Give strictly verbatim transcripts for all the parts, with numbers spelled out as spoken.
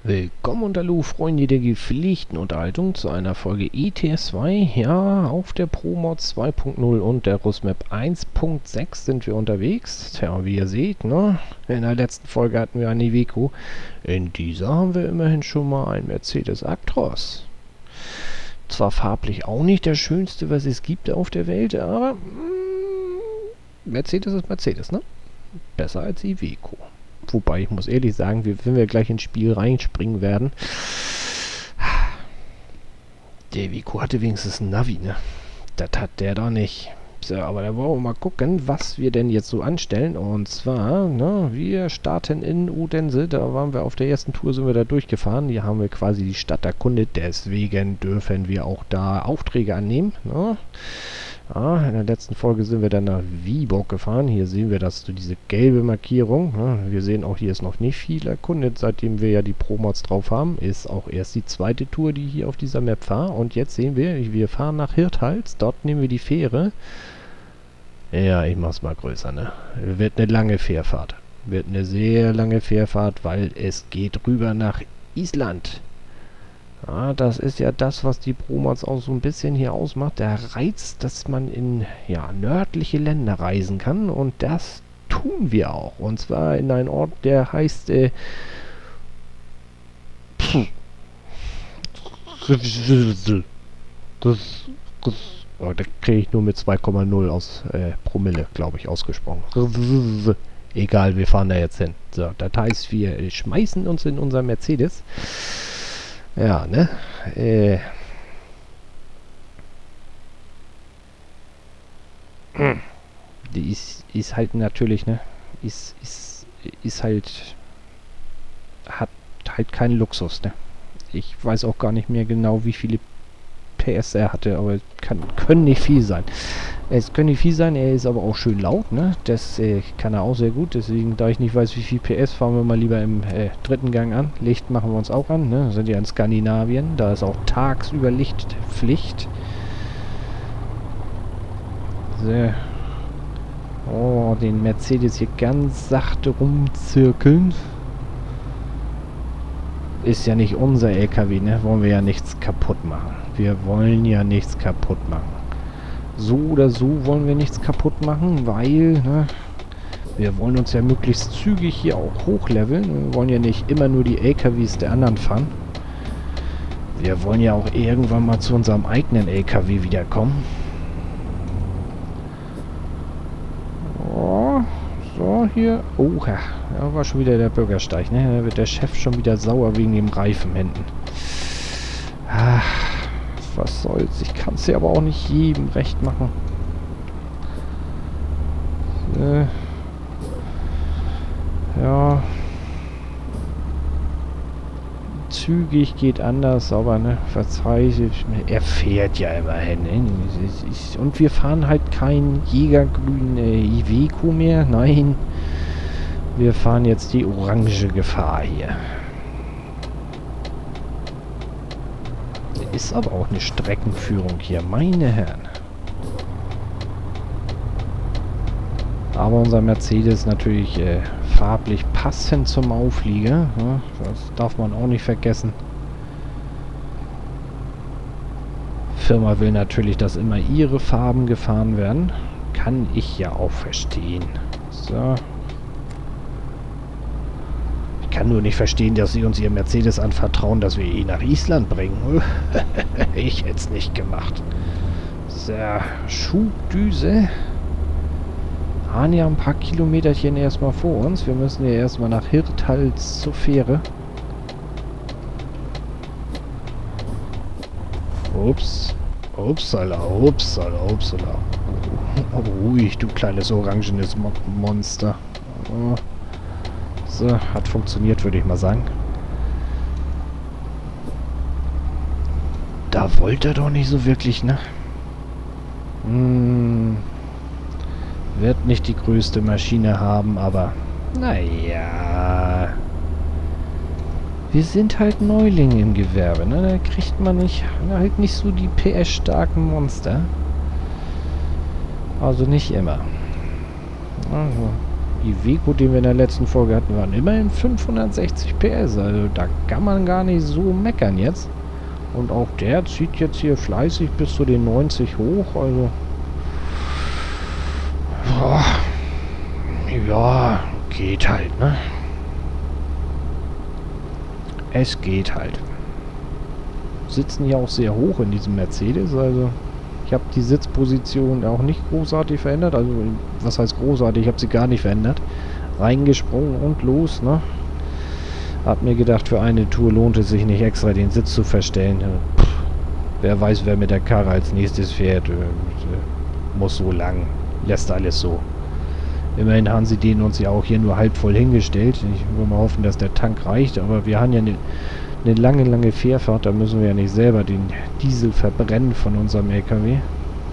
Willkommen und hallo Freunde der gepflegten Unterhaltung zu einer Folge E T S zwei. Ja, auf der ProMod zwei Punkt null und der Rusmap eins Punkt sechs sind wir unterwegs. Tja, wie ihr seht, ne? In der letzten Folge hatten wir eine Iveco. In dieser haben wir immerhin schon mal einen Mercedes Actros. Zwar farblich auch nicht der schönste, was es gibt auf der Welt, aber mm, Mercedes ist Mercedes, ne? Besser als Iveco. Wobei, ich muss ehrlich sagen, wenn wir gleich ins Spiel reinspringen werden, der Iveco hatte wenigstens ein Navi, ne? Das hat der doch nicht. So, aber da wollen wir mal gucken, was wir denn jetzt so anstellen. Und zwar, ne, wir starten in Odense. Da waren wir auf der ersten Tour, sind wir da durchgefahren. Hier haben wir quasi die Stadt erkundet. Deswegen dürfen wir auch da Aufträge annehmen, ne? Ja, in der letzten Folge sind wir dann nach Viborg gefahren. Hier sehen wir das, so diese gelbe Markierung. Ja, wir sehen auch, hier ist noch nicht viel erkundet, seitdem wir ja die Pro-Mods drauf haben. Ist auch erst die zweite Tour, die hier auf dieser Map war. Und jetzt sehen wir, wir fahren nach Hirthals. Dort nehmen wir die Fähre. Ja, ich mach's mal größer, ne? Wird eine lange Fährfahrt. Wird eine sehr lange Fährfahrt, weil es geht rüber nach Island. Ja, das ist ja das, was die Pro-Mods auch so ein bisschen hier ausmacht. Der Reiz, dass man in ja, nördliche Länder reisen kann. Und das tun wir auch. Und zwar in einen Ort, der heißt... Äh, das, das, oh, da kriege ich nur mit zwei Komma null aus äh, Promille, glaube ich, ausgesprochen. Egal, wir fahren da jetzt hin. So, das heißt, wir schmeißen uns in unser Mercedes. Ja, ne? Äh. Die ist, ist halt natürlich, ne? Ist, ist, ist halt... Hat halt keinen Luxus, ne? Ich weiß auch gar nicht mehr genau, wie viele P S er hatte, aber kann, können nicht viel sein. Es können nicht viel sein, er ist aber auch schön laut, ne? Das äh, kann er auch sehr gut, deswegen, da ich nicht weiß, wie viel P S, fahren wir mal lieber im äh, dritten Gang an. Licht machen wir uns auch an, ne? Wir sind ja in Skandinavien, da ist auch tagsüber Lichtpflicht. So. Oh, den Mercedes hier ganz sachte rumzirkeln. Ist ja nicht unser L K W, ne? Wollen wir ja nichts kaputt machen. Wir wollen ja nichts kaputt machen. So oder so wollen wir nichts kaputt machen, weil, ne, wir wollen uns ja möglichst zügig hier auch hochleveln. Wir wollen ja nicht immer nur die L K Ws der anderen fahren. Wir wollen ja auch irgendwann mal zu unserem eigenen L K W wiederkommen. Oh, so, hier. Oh, ja, da war schon wieder der Bürgersteig, ne? Da wird der Chef schon wieder sauer wegen dem Reifen hinten. Ach, was soll's. Ich kann es ja aber auch nicht jedem recht machen. Äh, ja. Zügig geht anders, aber ne, verzeih, er fährt ja immerhin. Ne? Und wir fahren halt kein jägergrün äh, Iveco mehr. Nein. Wir fahren jetzt die orange Gefahr hier. Ist aber auch eine Streckenführung hier, meine Herren. Aber unser Mercedes natürlich äh, farblich passend zum Auflieger. Ja, das darf man auch nicht vergessen. Firma will natürlich, dass immer ihre Farben gefahren werden. Kann ich ja auch verstehen. So. Ich kann nur nicht verstehen, dass sie uns ihr Mercedes anvertrauen, dass wir ihn nach Island bringen. Ich hätte es nicht gemacht. So, Schubdüse. Fahren ja ein paar Kilometerchen erstmal vor uns. Wir müssen ja erstmal nach Hirthals zur Fähre. Ups. Upsala, upsala, upsala. Oh, ruhig, du kleines orangenes Mo Monster. Oh. So, hat funktioniert, würde ich mal sagen. Da wollte er doch nicht so wirklich, ne? Hm. Wird nicht die größte Maschine haben, aber naja. Wir sind halt Neulinge im Gewerbe, ne? Da kriegt man nicht, halt nicht so die P S-starken Monster. Also nicht immer. Also. Iveco, den wir in der letzten Folge hatten, waren immerhin fünfhundertsechzig P S. Also da kann man gar nicht so meckern jetzt. Und auch der zieht jetzt hier fleißig bis zu den neunzig hoch. Also boah, ja, geht halt, ne? Es geht halt. Sitzen hier auch sehr hoch in diesem Mercedes, also ich habe die Sitzposition auch nicht großartig verändert, also was heißt großartig, ich habe sie gar nicht verändert. Reingesprungen und los, ne? Hab mir gedacht, für eine Tour lohnt es sich nicht extra den Sitz zu verstellen. Pff, wer weiß, wer mit der Karre als nächstes fährt, äh, muss so lang, lässt alles so. Immerhin haben sie den uns ja auch hier nur halb voll hingestellt. Ich will mal hoffen, dass der Tank reicht, aber wir haben ja eine eine lange, lange Fährfahrt, da müssen wir ja nicht selber den Diesel verbrennen von unserem L K W.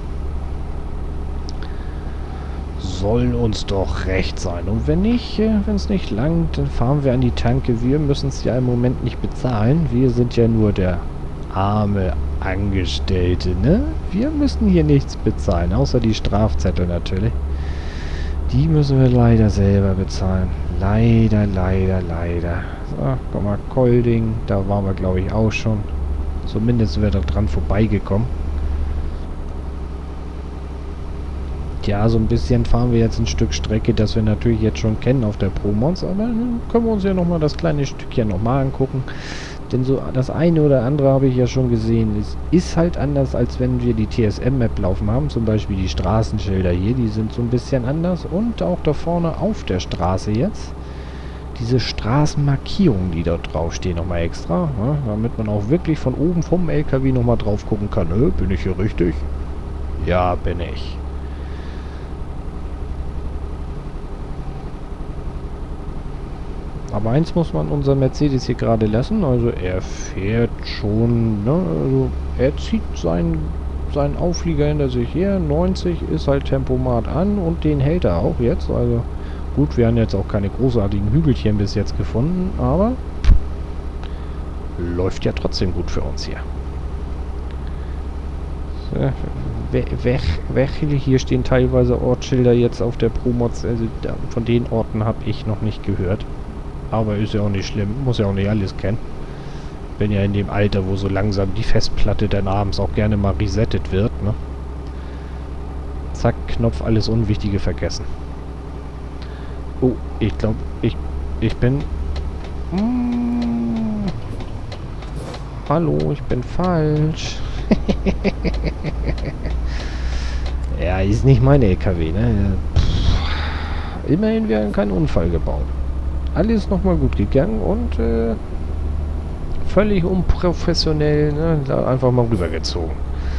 Soll uns doch recht sein. Und wenn nicht, äh, wenn es nicht langt, dann fahren wir an die Tanke. Wir müssen es ja im Moment nicht bezahlen. Wir sind ja nur der arme Angestellte, ne? Wir müssen hier nichts bezahlen, außer die Strafzettel natürlich. Die müssen wir leider selber bezahlen. Leider, leider, leider. So, guck mal, Kolding, da waren wir glaube ich auch schon. Zumindest sind wir da dran vorbeigekommen. Tja, so ein bisschen fahren wir jetzt ein Stück Strecke, das wir natürlich jetzt schon kennen auf der Promons, aber dann können wir uns ja nochmal das kleine Stückchen nochmal angucken. Denn so das eine oder andere habe ich ja schon gesehen. Es ist halt anders, als wenn wir die T S M-Map laufen haben. Zum Beispiel die Straßenschilder hier, die sind so ein bisschen anders. Und auch da vorne auf der Straße jetzt. Diese Straßenmarkierungen, die dort draufstehen, nochmal extra. Ja, damit man auch wirklich von oben vom L K W nochmal drauf gucken kann. Äh, bin ich hier richtig? Ja, bin ich. Aber eins muss man unser Mercedes hier gerade lassen, also er fährt schon, ne, also er zieht seinen, seinen Auflieger hinter sich her, neunzig ist halt Tempomat an und den hält er auch jetzt, also gut, wir haben jetzt auch keine großartigen Hügelchen bis jetzt gefunden, aber läuft ja trotzdem gut für uns hier. So, welche hier stehen teilweise Ortsschilder jetzt auf der Promods, also von den Orten habe ich noch nicht gehört. Aber ist ja auch nicht schlimm, muss ja auch nicht alles kennen. Bin ja in dem Alter, wo so langsam die Festplatte dann abends auch gerne mal resettet wird, ne? Zack, Knopf, alles Unwichtige vergessen. Oh, ich glaube, ich, ich bin... Mm, hallo, ich bin falsch. Ja, ist nicht mein L K W, ne? Pff, immerhin, wir haben keinen Unfall gebaut. Alles nochmal gut gegangen und äh, völlig unprofessionell, ne? Da einfach mal rübergezogen.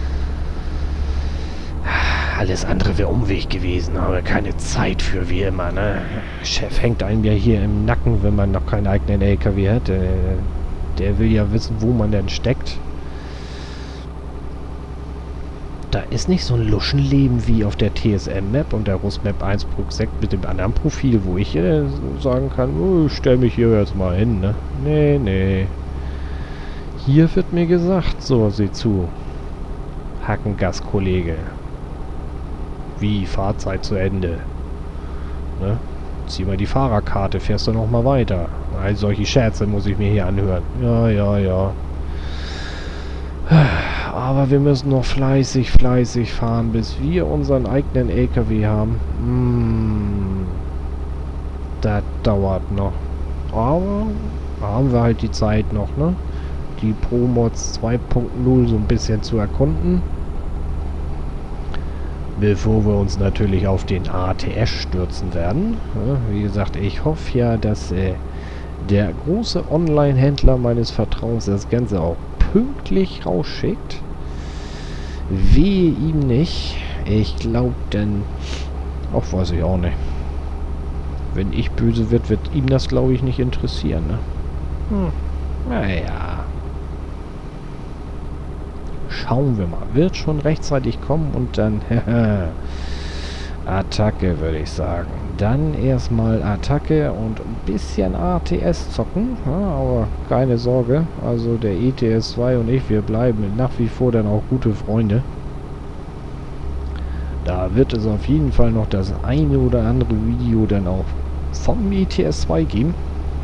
Alles andere wäre Umweg gewesen, aber keine Zeit für, wie immer, ne? Chef hängt einem ja hier im Nacken, wenn man noch keinen eigenen L K W hat. Der, der will ja wissen, wo man denn steckt. Da ist nicht so ein Luschenleben wie auf der T S M-Map und der Russ-Map eins Punkt sechs mit dem anderen Profil, wo ich äh, sagen kann, oh, ich stelle mich hier jetzt mal hin, ne? Nee, nee. Hier wird mir gesagt, so, sieh zu. Hackengas-Kollege. Wie, Fahrzeit zu Ende? Ne? Zieh mal die Fahrerkarte, fährst du noch mal weiter. All solche Scherze muss ich mir hier anhören. Ja, ja, ja. Aber wir müssen noch fleißig, fleißig fahren, bis wir unseren eigenen L K W haben. Mmh, das dauert noch. Aber haben wir halt die Zeit noch, ne? Die Promods zwei Punkt null so ein bisschen zu erkunden. Bevor wir uns natürlich auf den A T S stürzen werden. Ja, wie gesagt, ich hoffe ja, dass äh, der große Online-Händler meines Vertrauens das Ganze auch pünktlich rausschickt. Wehe ihm nicht. Ich glaube denn... Auch weiß ich auch nicht. Wenn ich böse wird, wird ihm das, glaube ich, nicht interessieren, ne? Hm. Naja. Schauen wir mal. Wird schon rechtzeitig kommen und dann... Attacke, würde ich sagen. Dann erstmal Attacke und ein bisschen A T S zocken. Ja, aber keine Sorge. Also der E T S zwei und ich, wir bleiben nach wie vor dann auch gute Freunde. Da wird es auf jeden Fall noch das eine oder andere Video dann auch vom E T S zwei geben.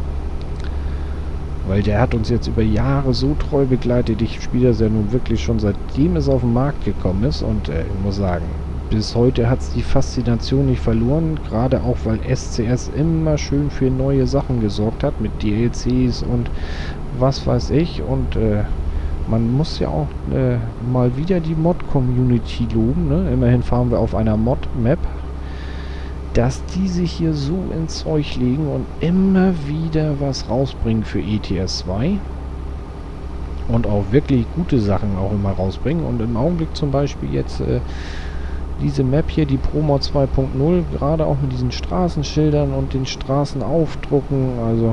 Weil der hat uns jetzt über Jahre so treu begleitet. Ich spiele das ja nun wirklich schon seitdem es auf den Markt gekommen ist. Und äh, ich muss sagen, bis heute hat es die Faszination nicht verloren. Gerade auch, weil S C S immer schön für neue Sachen gesorgt hat. Mit D L Cs und was weiß ich. Und äh, man muss ja auch äh, mal wieder die Mod-Community loben. Ne? Immerhin fahren wir auf einer Mod-Map. Dass die sich hier so ins Zeug legen und immer wieder was rausbringen für E T S zwei. Und auch wirklich gute Sachen auch immer rausbringen. Und im Augenblick zum Beispiel jetzt äh, diese Map hier, die ProMod zwei Punkt null, gerade auch mit diesen Straßenschildern und den Straßenaufdrucken, also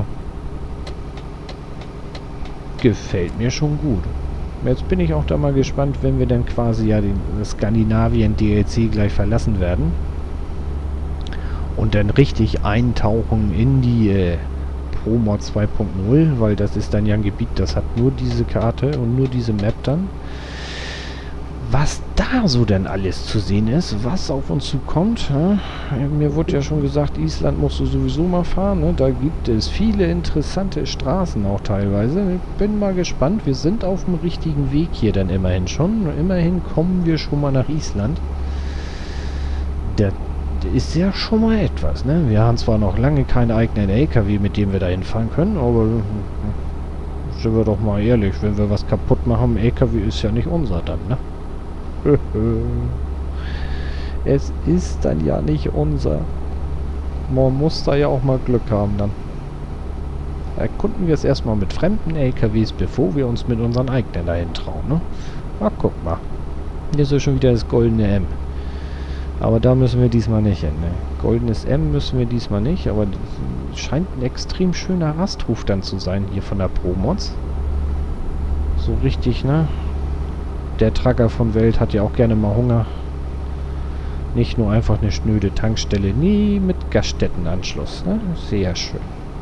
gefällt mir schon gut. Jetzt bin ich auch da mal gespannt, wenn wir dann quasi ja den Skandinavien D L C gleich verlassen werden. Und dann richtig eintauchen in die äh, ProMod zwei Punkt null, weil das ist dann ja ein Gebiet, das hat nur diese Karte und nur diese Map dann. Was da so denn alles zu sehen ist, was auf uns zukommt. Ja? Mir wurde ja schon gesagt, Island musst du sowieso mal fahren. Ne? Da gibt es viele interessante Straßen auch teilweise. Ich bin mal gespannt. Wir sind auf dem richtigen Weg hier dann immerhin schon. Immerhin kommen wir schon mal nach Island. Der ist ja schon mal etwas, ne? Wir haben zwar noch lange keinen eigenen L K W, mit dem wir da hinfahren können, aber sind wir doch mal ehrlich, wenn wir was kaputt machen, L K W ist ja nicht unser dann, ne? Es ist dann ja nicht unser. Man muss da ja auch mal Glück haben dann. Erkunden wir es erstmal mit fremden L K Ws, bevor wir uns mit unseren eigenen dahin trauen, ne? Ach, guck mal. Hier ist ja schon wieder das goldene M. Aber da müssen wir diesmal nicht hin, ne? Goldenes M müssen wir diesmal nicht, aber das scheint ein extrem schöner Rasthof dann zu sein hier von der ProMods. So richtig, ne? Der Tracker von Welt hat ja auch gerne mal Hunger. Nicht nur einfach eine schnöde Tankstelle, nie mit Gaststättenanschluss, ne? Sehr schön.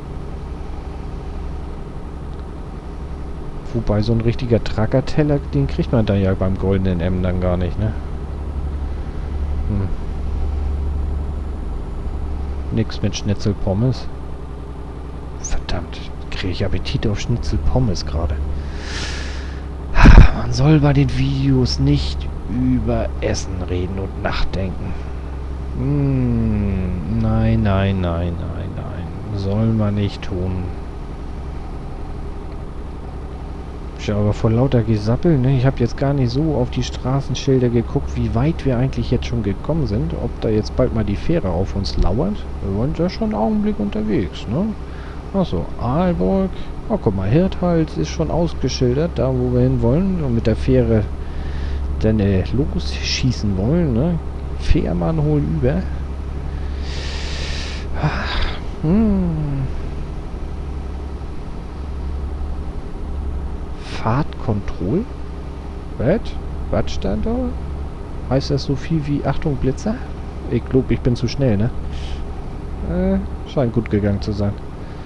Wobei so ein richtiger Tracker-Teller, den kriegt man da ja beim goldenen M dann gar nicht, ne? Hm. Nix mit Schnitzelpommes. Verdammt, kriege ich Appetit auf Schnitzelpommes gerade. Man soll bei den Videos nicht über Essen reden und nachdenken. Hm, nein, nein, nein, nein, nein. Soll man nicht tun. Ja, aber vor lauter Gesappel, ne? Ich habe jetzt gar nicht so auf die Straßenschilder geguckt, wie weit wir eigentlich jetzt schon gekommen sind. Ob da jetzt bald mal die Fähre auf uns lauert. Wir waren ja schon einen Augenblick unterwegs, ne? Achso, Aalborg. Oh, guck mal, Hirthals ist schon ausgeschildert, da wo wir hin wollen. Und mit der Fähre dann äh, losschießen wollen, ne? Fährmann hol über. Hm. Fahrtkontroll? Was? Was stand da? Heißt das so viel wie Achtung Blitzer? Ich glaube, ich bin zu schnell, ne? Äh, scheint gut gegangen zu sein.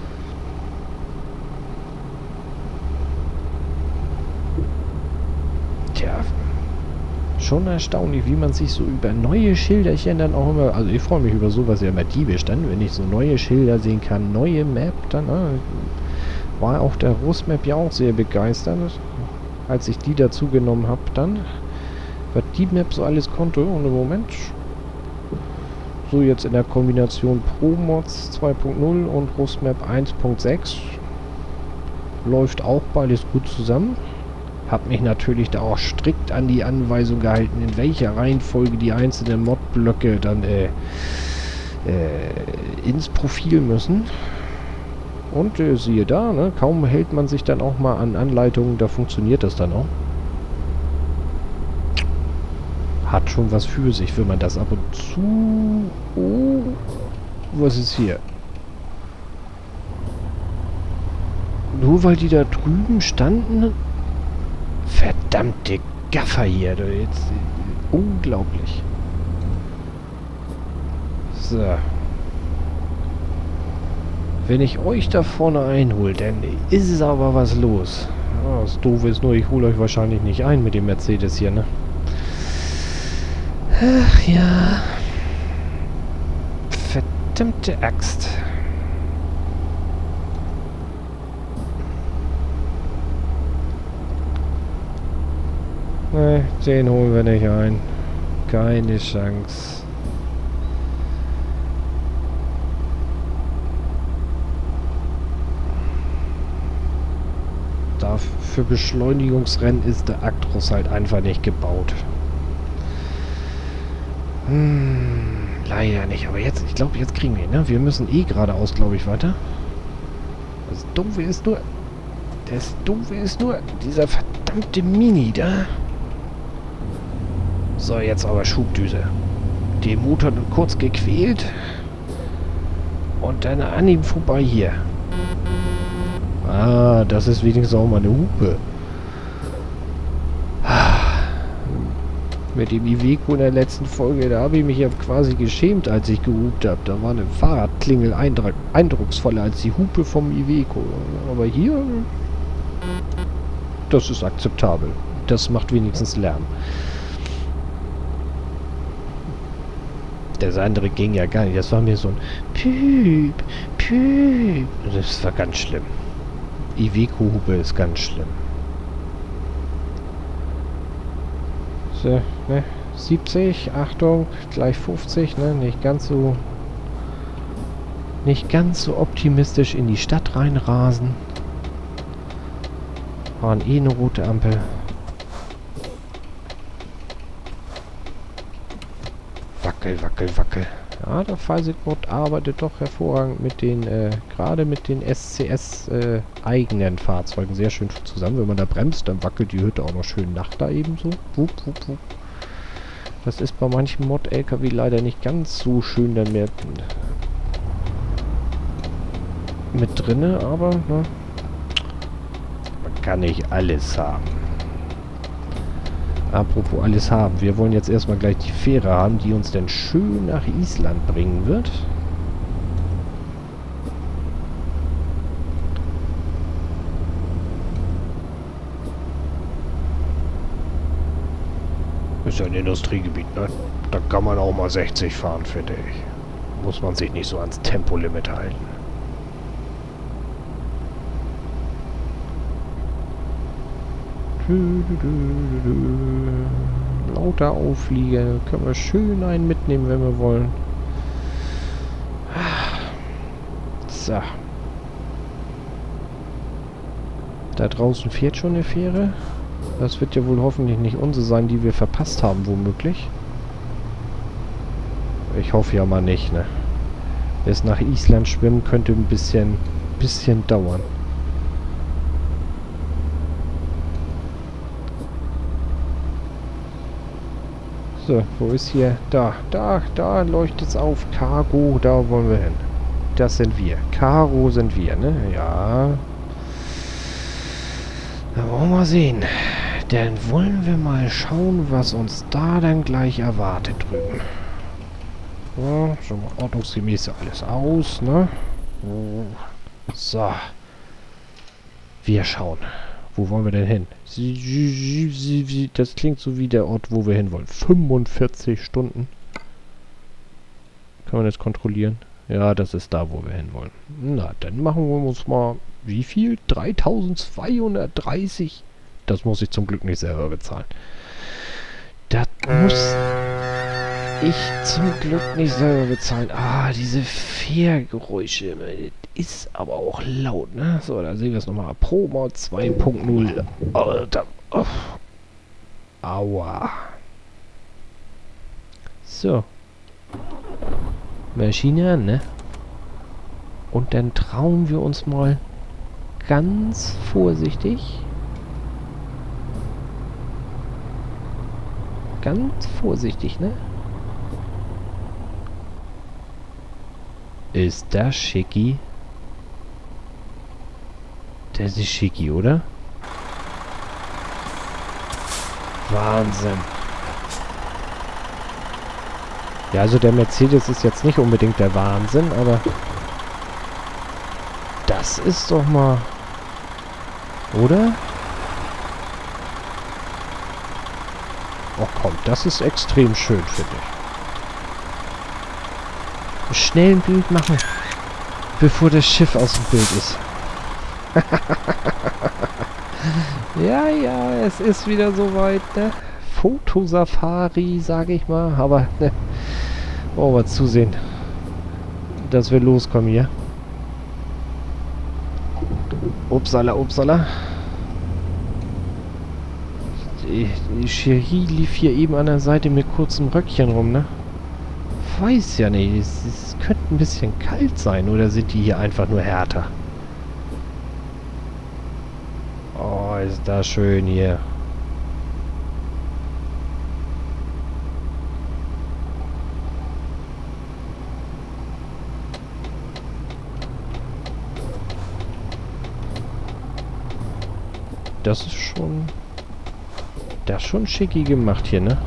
Tja, schon erstaunlich, wie man sich so über neue Schilderchen dann auch immer... Also ich freue mich über sowas ja immer diebisch dann, wenn ich so neue Schilder sehen kann, neue Map dann... Ne? War auch der Russmap ja auch sehr begeistert, als ich die dazu genommen habe dann, was die Map so alles konnte. Und im Moment, so jetzt in der Kombination ProMods zwei Punkt null und Russmap eins Punkt sechs, läuft auch beides gut zusammen. Hab mich natürlich da auch strikt an die Anweisung gehalten, in welcher Reihenfolge die einzelnen Modblöcke dann äh, äh, ins Profil müssen. Und äh, siehe da, ne, kaum hält man sich dann auch mal an Anleitungen, da funktioniert das dann auch. Hat schon was für sich, wenn man das ab und zu... Oh, was ist hier? Nur weil die da drüben standen? Verdammte Gaffer hier, du, jetzt... Unglaublich. So. Wenn ich euch da vorne einhole, dann ist es aber was los. Oh, das Doofe ist nur, ich hole euch wahrscheinlich nicht ein mit dem Mercedes hier, ne? Ach ja. Verdammte Axt. Ne, den holen wir nicht ein. Keine Chance. Da für Beschleunigungsrennen ist der Actros halt einfach nicht gebaut. Hm, leider nicht. Aber jetzt, ich glaube, jetzt kriegen wir ihn, ne? Wir müssen eh geradeaus, glaube ich, weiter. Das Doofe ist nur... Das Doofe ist nur dieser verdammte Mini da. So, jetzt aber Schubdüse. Den Motor nur kurz gequält. Und dann an ihm vorbei hier. Ah, das ist wenigstens auch mal eine Hupe. Mit dem Iveco in der letzten Folge, da habe ich mich ja quasi geschämt, als ich gehupt habe. Da war eine Fahrradklingel eindruck eindrucksvoller als die Hupe vom Iveco. Aber hier, das ist akzeptabel. Das macht wenigstens Lärm. Das andere ging ja gar nicht. Das war mir so ein Piep, Piep. Das war ganz schlimm. Iveco-Hupe ist ganz schlimm. So, ne? siebzig, Achtung, gleich fünfzig, ne? Nicht ganz so... Nicht ganz so optimistisch in die Stadt reinrasen. Waren eh eine rote Ampel. Wackel, wackel, wackel. Ja, der Fallsigmod arbeitet doch hervorragend mit den, äh, gerade mit den S C S-eigenen äh, Fahrzeugen sehr schön zusammen. Wenn man da bremst, dann wackelt die Hütte auch noch schön nach da ebenso. Wupp, wupp, wupp. Das ist bei manchen Mod-L K W leider nicht ganz so schön dann mehr mit drinne, aber, ne, man kann nicht alles haben. Apropos alles haben. Wir wollen jetzt erstmal gleich die Fähre haben, die uns dann schön nach Island bringen wird. Ist ja ein Industriegebiet, ne? Da kann man auch mal sechzig fahren, finde ich. Muss man sich nicht so ans Tempolimit halten. Lauter Auflieger. Können wir schön einen mitnehmen, wenn wir wollen. So. Da draußen fährt schon eine Fähre. Das wird ja wohl hoffentlich nicht unsere sein, die wir verpasst haben, womöglich. Ich hoffe ja mal nicht, ne? Bis nach Island schwimmen könnte ein bisschen, bisschen dauern. So, wo ist hier? Da, da, da leuchtet es auf. Cargo, da wollen wir hin. Das sind wir. Karo sind wir, ne? Ja. Da wollen wir mal sehen. Dann wollen wir mal schauen, was uns da dann gleich erwartet drüben. Ja, schon mal ordnungsgemäß alles aus, ne? So. Wir schauen. Wo wollen wir denn hin? Das klingt so wie der Ort, wo wir hin wollen. fünfundvierzig Stunden. Kann man jetzt kontrollieren? Ja, das ist da, wo wir hin wollen. Na, dann machen wir uns mal... Wie viel? dreitausendzweihundertdreißig? Das muss ich zum Glück nicht selber bezahlen. Das muss ich zum Glück nicht selber bezahlen. Ah, diese Fährgeräusche. Ist aber auch laut, ne? So, da sehen wir es nochmal. Pro-Mod zwei Punkt null. Alter. Oh. Aua. So. Maschine an, ne? Und dann trauen wir uns mal ganz vorsichtig. Ganz vorsichtig, ne? Ist das schicki? Das ist schicki, oder? Wahnsinn. Ja, also der Mercedes ist jetzt nicht unbedingt der Wahnsinn, aber das ist doch mal... Oder? Oh komm, das ist extrem schön, finde ich. Schnell ein Bild machen, bevor das Schiff aus dem Bild ist. Ja, ja, es ist wieder soweit, ne? Fotosafari, sage ich mal. Aber, ne, wollen wir zusehen, dass wir loskommen hier. Upsala, upsala. Die, die Cherie lief hier eben an der Seite mit kurzem Röckchen rum, ne? Weiß ja nicht. Es, es könnte ein bisschen kalt sein. Oder sind die hier einfach nur härter? Oh, ist das schön hier. Das ist schon... Das ist schon schicki gemacht hier, ne?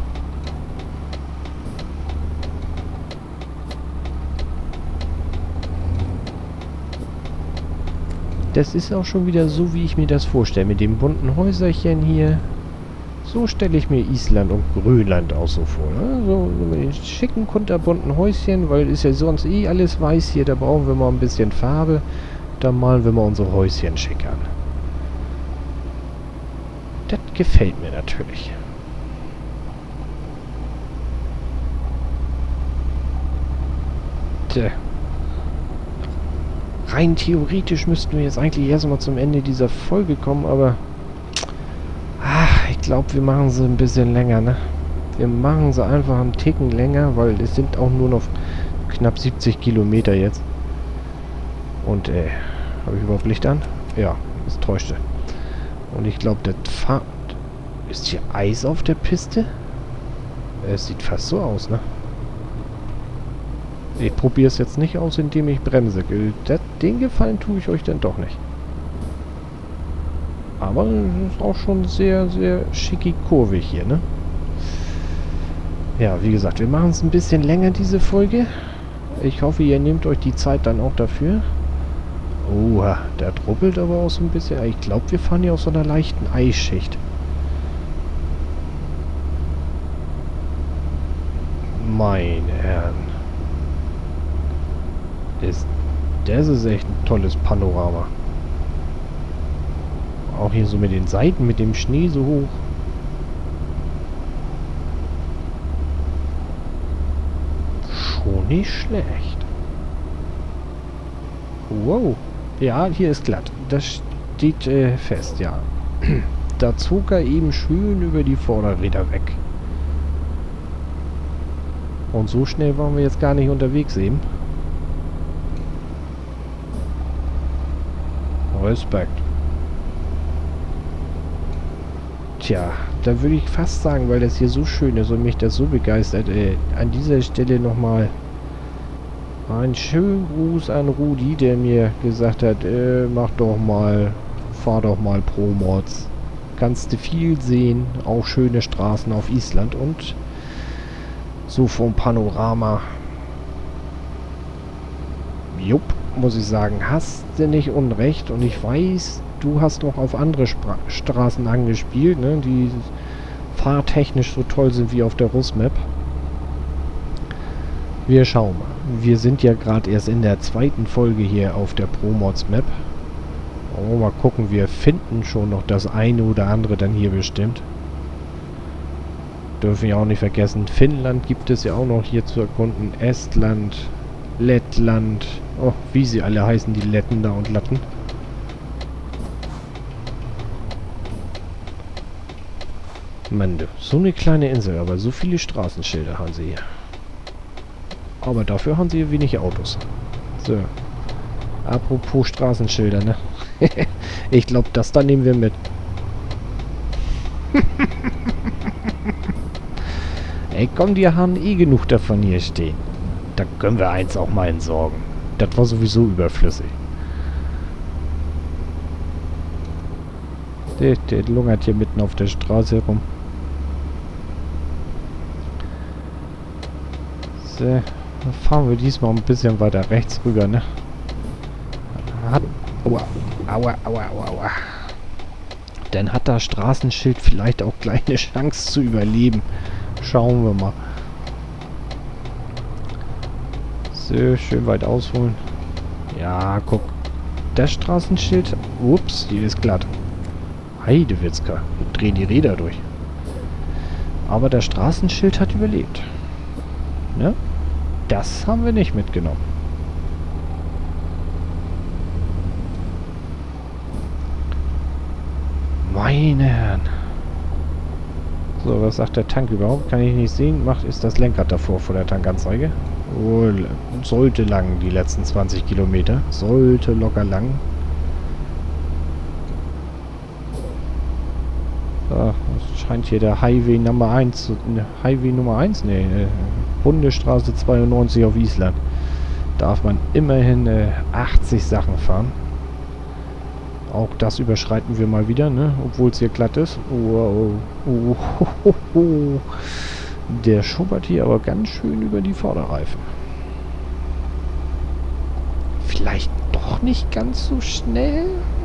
Das ist auch schon wieder so, wie ich mir das vorstelle. Mit dem bunten Häuserchen hier. So stelle ich mir Island und Grönland auch so vor. Ne? So, so mit den schicken, kunterbunten Häuschen, weil ist ja sonst eh alles weiß hier. Da brauchen wir mal ein bisschen Farbe. Da malen wir mal unsere Häuschen schick an. Das gefällt mir natürlich. Tja. Rein theoretisch müssten wir jetzt eigentlich erstmal zum Ende dieser Folge kommen, aber... Ach, ich glaube, wir machen sie ein bisschen länger, ne? Wir machen sie einfach einen Ticken länger, weil es sind auch nur noch knapp siebzig Kilometer jetzt. Und, äh, habe ich überhaupt Licht an? Ja, es täuschte. Und ich glaube, das Fahr... Ist hier Eis auf der Piste? Es sieht fast so aus, ne? Ich probiere es jetzt nicht aus, indem ich bremse. Das, den Gefallen tue ich euch dann doch nicht. Aber es ist auch schon sehr, sehr schicki kurvig hier, ne? Ja, wie gesagt, wir machen es ein bisschen länger, diese Folge. Ich hoffe, ihr nehmt euch die Zeit dann auch dafür. Oha, der ruppelt aber auch so ein bisschen. Ich glaube, wir fahren hier auf so einer leichten Eisschicht. Meine Herren. Ist, das ist echt ein tolles Panorama. Auch hier so mit den Seiten, mit dem Schnee so hoch. Schon nicht schlecht. Wow. Ja, hier ist glatt. Das steht äh, fest, ja. Da zog er eben schön über die Vorderräder weg. Und so schnell waren wir jetzt gar nicht unterwegs eben. Respekt. Tja, da würde ich fast sagen, weil das hier so schön ist und mich das so begeistert, äh, an dieser Stelle nochmal einen schönen Gruß an Rudi, der mir gesagt hat, äh, mach doch mal, fahr doch mal Pro-Mods. Kannst du viel sehen, auch schöne Straßen auf Island und so vom Panorama. Jupp, muss ich sagen, hast du nicht unrecht. Und ich weiß, du hast noch auf andere Spra Straßen angespielt, ne, die fahrtechnisch so toll sind wie auf der Rusmap. Wir schauen mal. Wir sind ja gerade erst in der zweiten Folge hier auf der Pro-Mods Map. Oh, mal gucken, wir finden schon noch das eine oder andere dann hier bestimmt. Dürfen wir auch nicht vergessen, Finnland gibt es ja auch noch hier zu erkunden. Estland, Lettland, oh, wie sie alle heißen, die Letten da und Latten. Mann, so eine kleine Insel, aber so viele Straßenschilder haben sie hier. Aber dafür haben sie hier wenig Autos. So. Apropos Straßenschilder, ne? Ich glaube, das da nehmen wir mit. Ey, komm, die haben eh genug davon hier stehen. Da können wir eins auch mal entsorgen. Das war sowieso überflüssig. Der, der lungert hier mitten auf der Straße rum. So, dann fahren wir diesmal ein bisschen weiter rechts rüber, ne? Hat, aua, aua, aua, aua, aua. Dann hat das Straßenschild vielleicht auch gleich eine Chance zu überleben. Schauen wir mal. So, schön weit ausholen. Ja, guck. Das Straßenschild. Ups, die ist glatt. Heidewitzka. Wir drehen die Räder durch. Aber der Straßenschild hat überlebt. Ne? Das haben wir nicht mitgenommen. Meine Herren. So, was sagt der Tank überhaupt? Kann ich nicht sehen. Macht ist das Lenkrad davor vor der Tankanzeige. Oh, sollte lang, die letzten zwanzig Kilometer. Sollte locker lang. So, das scheint hier der Highway Nummer eins. Ne, Highway Nummer eins? Ne, äh, Bundesstraße zweiundneunzig auf Island. Darf man immerhin äh, achtzig Sachen fahren. Auch das überschreiten wir mal wieder, ne? Obwohl es hier glatt ist. Oh, oh, oh, oh, oh, oh. Der schubbert hier aber ganz schön über die Vorderreifen. Vielleicht doch nicht ganz so schnell?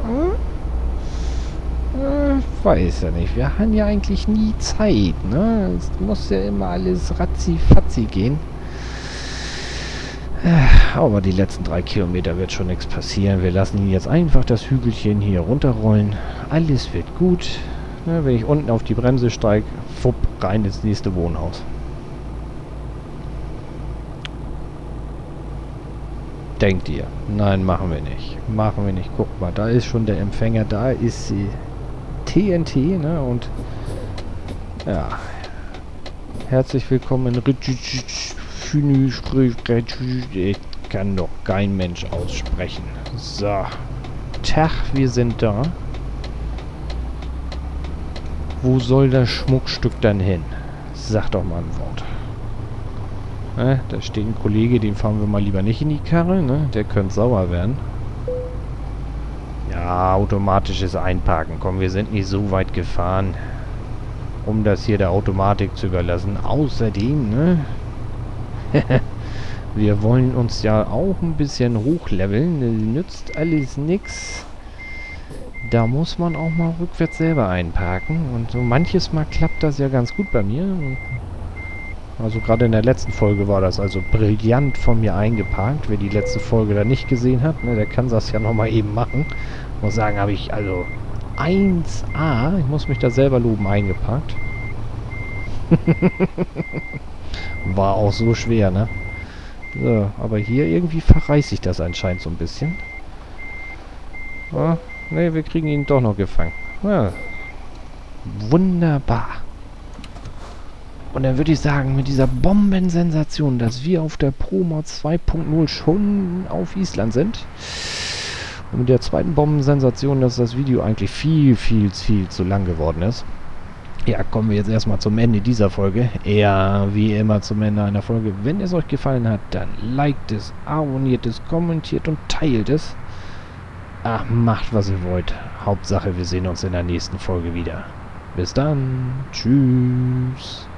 Hm? Äh, weiß ja nicht. Wir haben ja eigentlich nie Zeit, ne? Es muss ja immer alles ratzi-fatzi gehen. Aber die letzten drei Kilometer wird schon nichts passieren. Wir lassen ihn jetzt einfach das Hügelchen hier runterrollen. Alles wird gut. Ne, wenn ich unten auf die Bremse steige, fupp, rein ins nächste Wohnhaus. Denkt ihr? Nein, machen wir nicht. Machen wir nicht. Guck mal, da ist schon der Empfänger. Da ist die T N T, ne? Und ja. Herzlich willkommen in Ich kann doch kein Mensch aussprechen. So. Tag, wir sind da. Wo soll das Schmuckstück dann hin? Sag doch mal ein Wort. Ne, da steht ein Kollege, den fahren wir mal lieber nicht in die Karre. Ne? Der könnte sauer werden. Ja, automatisches Einparken. Komm, wir sind nicht so weit gefahren, um das hier der Automatik zu überlassen. Außerdem, ne? Wir wollen uns ja auch ein bisschen hochleveln. Nützt alles nix. Da muss man auch mal rückwärts selber einparken. Und so manches Mal klappt das ja ganz gut bei mir. Also gerade in der letzten Folge war das also brillant von mir eingeparkt. Wer die letzte Folge da nicht gesehen hat, ne, der kann das ja nochmal eben machen. Ich muss sagen, habe ich also eins A, ich muss mich da selber loben, eingeparkt. War auch so schwer, ne? So, aber hier irgendwie verreißt sich das anscheinend so ein bisschen. Ah, ne, wir kriegen ihn doch noch gefangen. Ja. Wunderbar. Und dann würde ich sagen, mit dieser Bombensensation, dass wir auf der ProMod zwei Punkt null schon auf Island sind. Und mit der zweiten Bombensensation, dass das Video eigentlich viel, viel, viel zu lang geworden ist. Ja, kommen wir jetzt erstmal zum Ende dieser Folge. Ja, wie immer zum Ende einer Folge. Wenn es euch gefallen hat, dann liked es, abonniert es, kommentiert und teilt es. Ach, macht was ihr wollt. Hauptsache, wir sehen uns in der nächsten Folge wieder. Bis dann. Tschüss.